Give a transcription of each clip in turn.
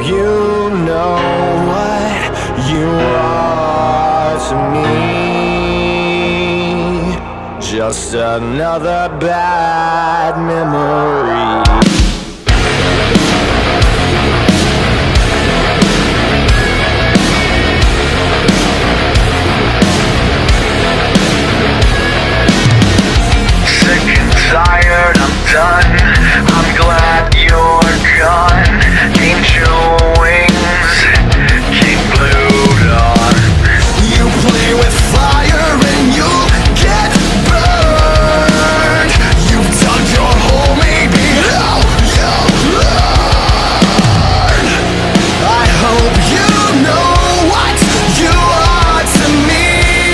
you know what you are to me. Just another bad memory. Tired, I'm done. I'm glad you're gone. Angel wings keep glued on. You play with fire and you get burned. You've dug your hole, maybe now you'll learn. I hope you know what you are to me.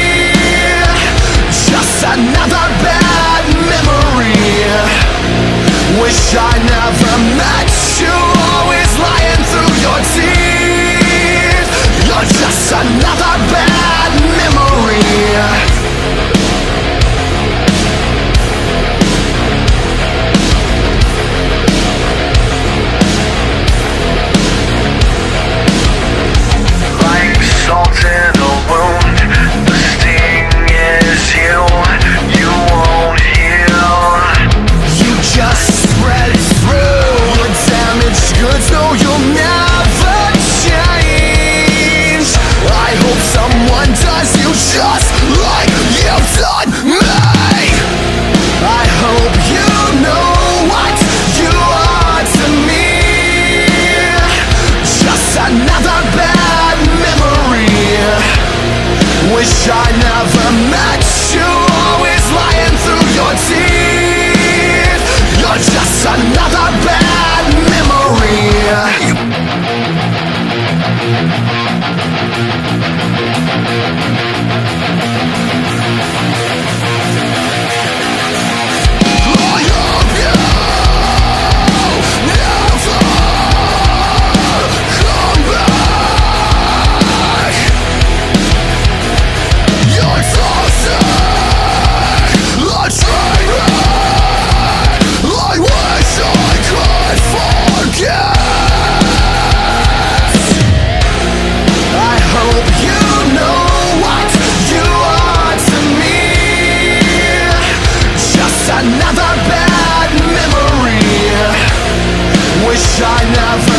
Just another bad memory. Wish I never met you, always lying through your teeth. You're just another bad memory. Like salt in a wound, the sting is you. You won't heal. You just spread through the damaged goods. No, you'll never change. I hope someone does you just like you've done me. I hope you know what you are to me. Just another bad memory. Wish I never met you, always lying through your teeth. You're just another bad memory. I hope you never come back. You're toxic, a train wreck. I wish I could forget. I hope you know what you are to me. Just another bad memory. Wish I never